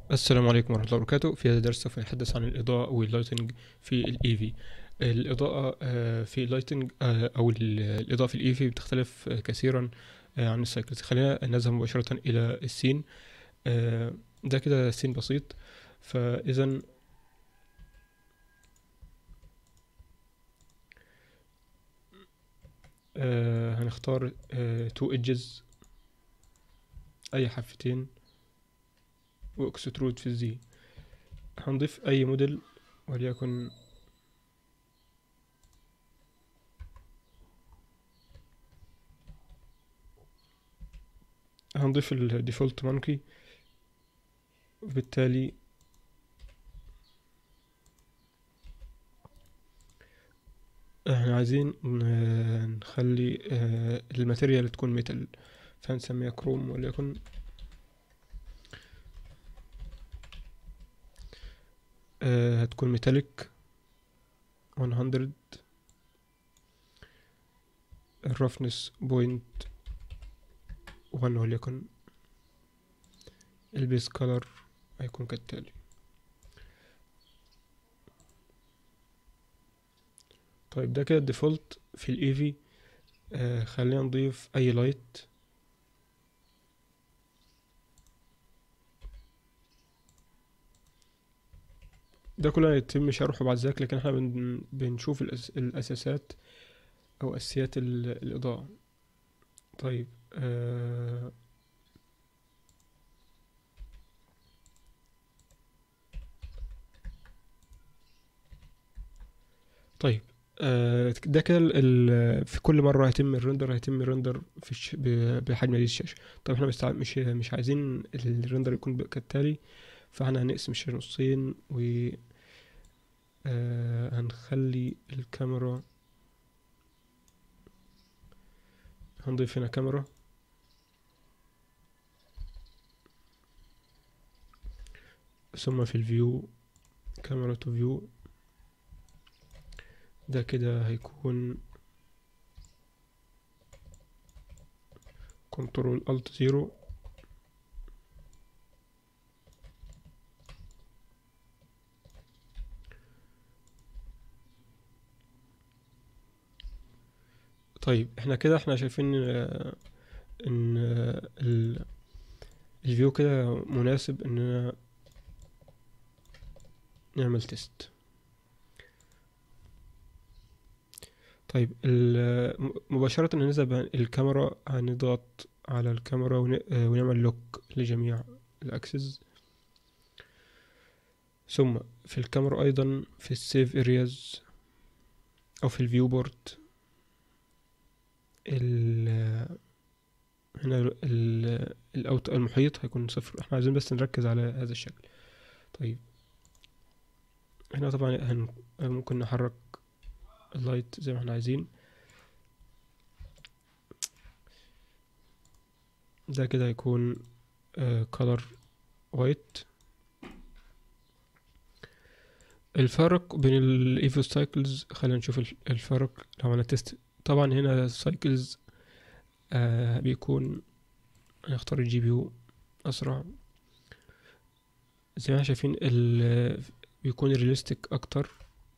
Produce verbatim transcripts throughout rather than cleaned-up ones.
السلام عليكم ورحمة الله وبركاته. في هذا الدرس سوف نتحدث عن الإضاءة واللايتنج في ال إي في. الإضاءة آه، في اللايتنج آه، أو ال- الإضاءة في ال إي في بتختلف آه، كثيرا آه، عن السايكلز. خلينا نذهب مباشرة إلى السين. آه، ده كده سين بسيط. فإذا آه، هنختار تو ايدجز، أي حفتين، واكسترود في الزي. هنضيف أي موديل، وليكن هنضيف الديفولت مونكي. وبالتالي احنا عايزين ن- نخلي آه، الماتيريال تكون ميتال، فهنسميها كروم، وليكن آه، هتكون ميتاليك مية. الرفنس بوينت وان، وليكن البيس كولر هيكون كالتالي. طيب ده كده الديفولت في الايفي. آه خلينا نضيف اي لايت. ده كله هيتم شرحه بعد ذلك، لكن احنا بن بنشوف الأس الاساسات او اساسيات ال- الاضاءة. طيب آه طيب آه ده كده ال- ال- في كل مرة هيتم الرندر هيتم الرندر في الش... ب- بحجم هذه الشاشة. طيب احنا مستع... مش مش عايزين الرندر يكون ب- كالتالي. فاحنا هنقسم الشاشة نصين، و آه هنخلي الكاميرا، هنضيف هنا كاميرا، ثم في الفيو كاميرا تو فيو. ده كده هيكون كنترول الت زيرو. طيب احنا كده احنا شايفين آه، ان آه، ال- الفيو كده مناسب اننا نعمل تيست. طيب ال- م- مباشرة نذهب عن الكاميرا، هنضغط على الكاميرا ون- آه، ونعمل لوك لجميع الاكسس. ثم في الكاميرا ايضا في السيف ارياز او في الفيو بورد، ال- هنا ال- الأوت المحيط هيكون صفر. احنا عايزين بس نركز على هذا الشكل. طيب هنا طبعا هن ممكن نحرك اللايت زي ما احنا عايزين. ده كده هيكون كولر وايت. الفرق بين الايفو سايكلز، خلينا نشوف الف- الفرق لو عملنا تيست. طبعا هنا السايكلز آه بيكون، هنختار الجي بي يو اسرع. زي ما احنا شايفين ال بيكون رياليستيك اكتر،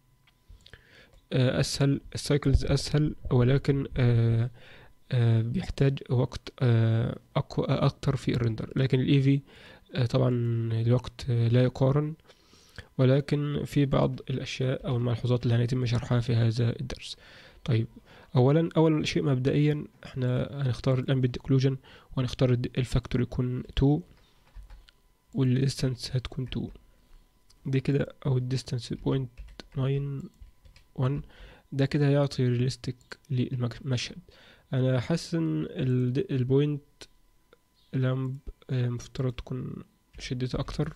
آه اسهل السايكلز اسهل، ولكن آه آه بيحتاج وقت آه أقوى أكتر في الرندر. لكن ال إي في آه طبعا الوقت آه لا يقارن، ولكن في بعض الأشياء أو الملحوظات اللي هنتم شرحها في هذا الدرس. طيب أولا أول شيء مبدئيا احنا هنختار الأمبيد اوكلوجن، وهنختار الفاكتور يكون اتنين، والديستانس هتكون اتنين. دي كده أو الديستانس بوينت ناين وان. ده كده هيعطي رياليستيك للمشهد. انا حاسس ان ال- البوينت لامب آه، مفترض تكون شدتها اكتر.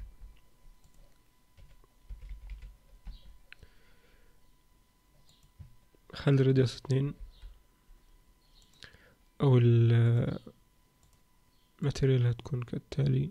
خلي الراديوس اتنين، او الماتيريال هتكون كالتالي.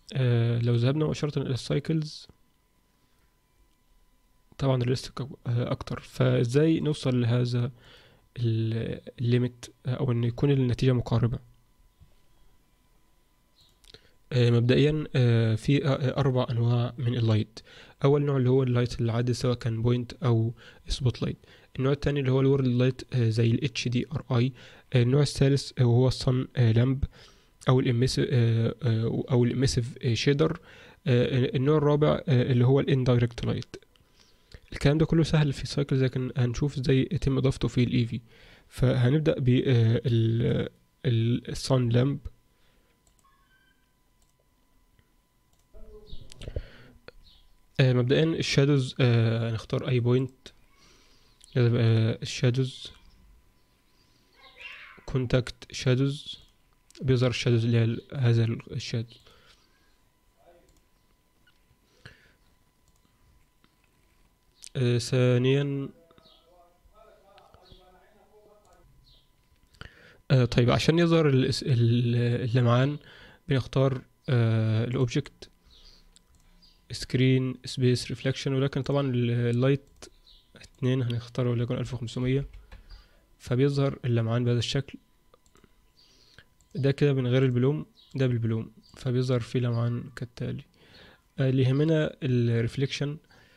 آه لو ذهبنا مباشرة إلى السايكلز، طبعا الريستك أكتر. فإزاي نوصل لهذا الليميت أو إن يكون النتيجة مقاربة؟ آه مبدئيا آه في آه أربع أنواع من اللايت. أول نوع اللي هو اللايت العادي سواء كان بوينت أو سبوت لايت. النوع التاني اللي هو الورد لايت آه زي ال إتش دي آر آي. آه النوع الثالث آه وهو الصن آه لامب او الاميسيف او الاميسيف شيدر. النوع الرابع آه، اللي هو الاندايركت لايت. الكلام ده كله سهل في سايكل، لكن هنشوف ازاي يتم اضافته في الايفي. فهنبدا بالصن لامب. مبدئيا الشادوز هنختار اي بوينت. لازم الشادوز كونتاكت شادوز، بيظهر الشادوز اللي هي هذا الشادو. آه، ثانيا آه، طيب عشان يظهر الاس- ال- اللمعان بنختار الاوبجكت سكرين سبيس ريفلكشن، ولكن طبعا اللايت اتنين هنختاره وليكن ألف وخمسمية، فبيظهر اللمعان بهذا الشكل. ده كده من غير البلوم، ده بالبلوم فبيظهر فيه لمعان كالتالي. آه، اللي يهمنا الريفليكشن،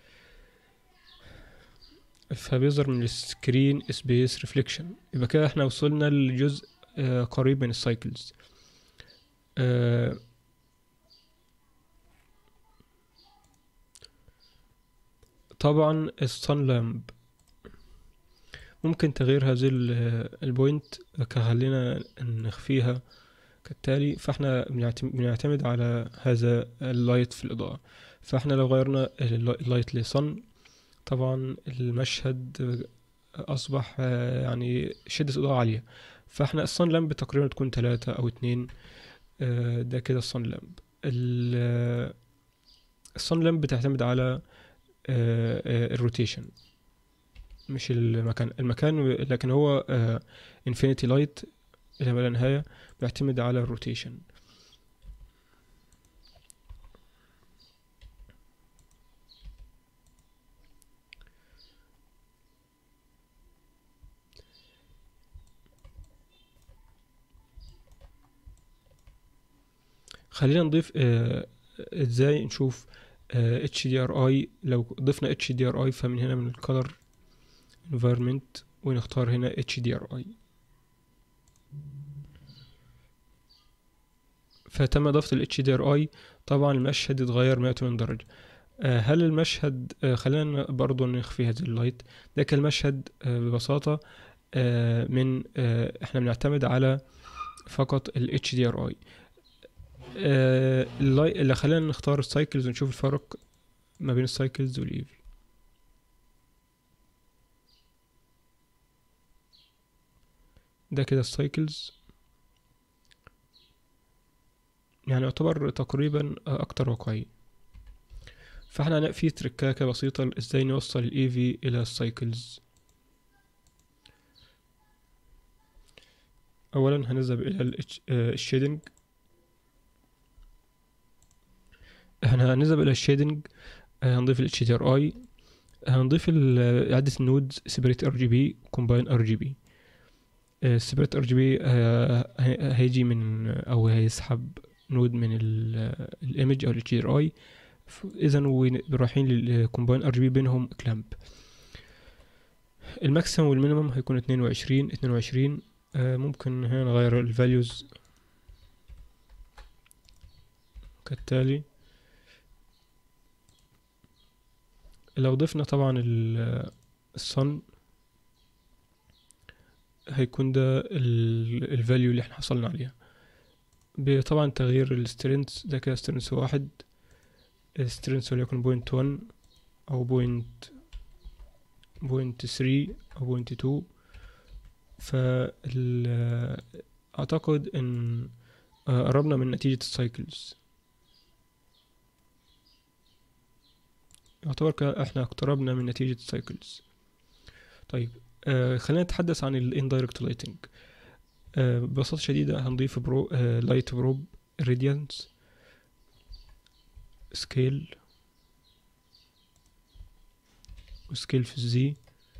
فبيظهر من السكرين سبيس ريفليكشن. يبقى كده احنا وصلنا لجزء آه، قريب من السايكلز. آه، طبعا الصن لامب ممكن تغيير هذه ال- البوينت، خلينا نخفيها كالتالي. فاحنا بنعتم- بنعتمد على هذا اللايت في الإضاءة. فاحنا لو غيرنا الل- اللايت لصن، طبعا المشهد أصبح آه، يعني شدة إضاءة عالية. فاحنا الصن لامب تقريبا تكون تلاتة أو اتنين. آه، ده كده الصن لامب. ال- الصن لامب بتعتمد على الروتيشن، مش المكان المكان لكن هو انفينيتي لايت إلى ما لا نهاية، بيعتمد على الروتيشن. خلينا نضيف آه، ازاي نشوف آه، اتش دي ار اي. لو ضفنا اتش دي ار اي فمن هنا من الكولر انفايرمنت ونختار هنا اتش دي ار اي، فتم اضافة ال اتش دي ار اي. طبعا المشهد يتغير مية وتمانين درجة. آه، هل المشهد آه، خلينا برضو نخفي هذه اللايت. ده كان المشهد آه، ببساطة آه، من آه، احنا بنعتمد على فقط ال اتش دي ار اي. آه، اللاي- اللي خلينا نختار السايكلز ونشوف الفرق ما بين السايكلز والايفي. ده كده السايكلز، يعني يعتبر تقريبا اكتر واقعية. فاحنا هنلاقي في تركاكة بسيطة ازاي نوصل الايفي الى السايكلز. اولا هنذهب الى الشيدنج. احنا هنذهب الى الشيدنج، هنضيف ال اتش دي ار اي، هنضيف ال- اعادة النودز سيبريت ار جي بي كومباين ار جي بي. السيبريت ار جي بي هيجي من او هيسحب نود من الايمج او ال اتش دي ار اي. اذا رايحين للكومباين ار جي بي بينهم كلامب. الماكسيمم والمينيمم هيكون اتنين وعشرين اتنين وعشرين. آه، ممكن هنا نغير الفاليوز كالتالي. لو ضفنا طبعا الصن هيكون ده الفاليو اللي احنا حصلنا عليها. طبعا تغيير السترينث، ده كده سترينث واحد، السترينث وليكن بوينت ون او بوينت بوينت ثري او بوينت تو. فال اعتقد ان آه، قربنا من نتيجة السايكلز. يعتبر كده احنا اقتربنا من نتيجة السايكلز. طيب آه خلينا نتحدث عن الاندايركت لايتنج. آه ببساطة شديدة هنضيف برو آه لايت بروب راديانس. سكيل وسكيل في الزي.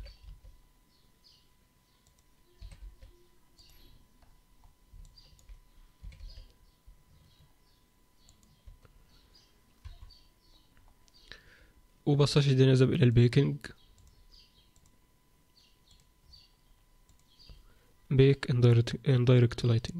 وبساطة جدا نذهب إلى البيكنج. بيك indirect lighting.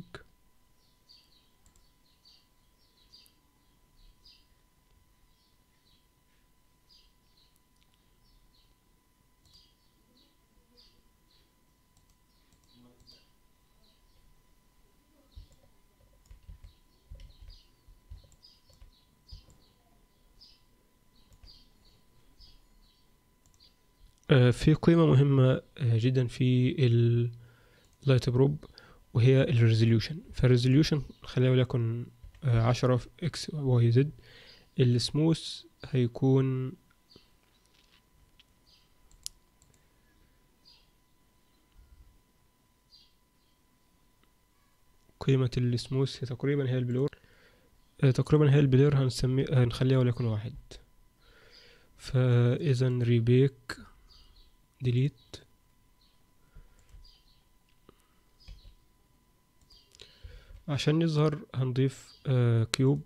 آه، في قيمة مهمة آه، جدا في اللايت بروب، وهي الريزوليوشن. فالريزوليوشن خلينا وليكن آه، عشرة في اكس واي زد. السموث هيكون قيمة السموث هي تقريبا هي البلور آه، تقريبا هي البلور هنسمي هنخليها وليكن واحد. فإذا ريبيك ديليت. عشان يظهر هنضيف آه كيوب.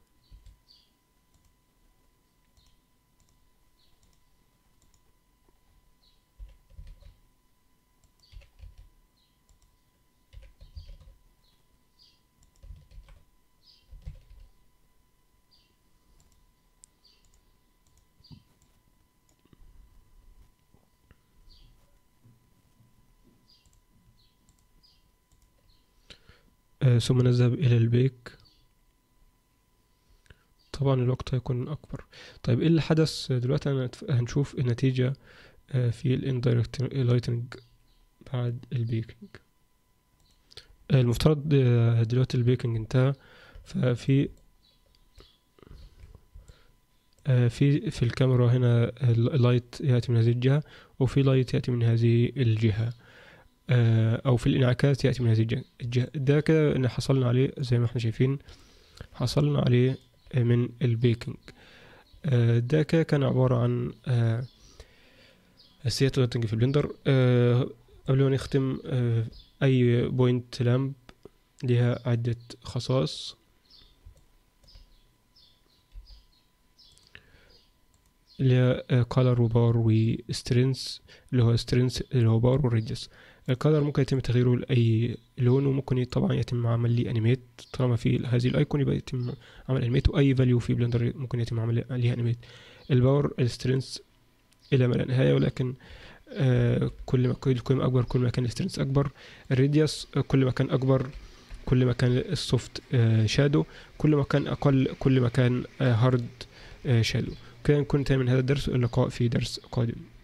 آه ثم نذهب إلى البيك. طبعا الوقت هيكون أكبر. طيب إيه اللي حدث دلوقتي؟ أنا هنشوف النتيجة آه في الاندايركت لايتنج بعد البيكنج. آه المفترض آه دلوقتي البيكنج انتهى. ففي آه في في الكاميرا هنا اللايت يأتي من هذه الجهة، وفي لايت يأتي من هذه الجهة، او في الانعكاس ياتي من هذه الجهه. ده كده ان حصلنا عليه زي ما احنا شايفين، حصلنا عليه من البيكنج. ده كده كان عباره عن اساسيات اللايتنج في بلندر. قبل ما نختم، اي بوينت لامب لها عده خصائص، اللي هي color وباور وسترينث. اللي هو سترينث اللي هو باور والريديوس. الكالر ممكن يتم تغييره لأي لون، وممكن طبعا يتم عمل ليه انيميت. طالما في هذه الايكون يبقى يتم عمل انيميت، واي فاليو في بلندر ممكن يتم عمل ليها انيميت. الباور السترينث الى ما لا نهايه، ولكن آه كل ما كل ما اكبر كل ما كان السترينث اكبر. الريديوس آه كل ما كان اكبر كل ما كان السوفت آه شادو، كل ما كان اقل كل ما كان آه هارد آه شادو. كده نكون انتهينا من هذا الدرس. اللقاء في درس قادم.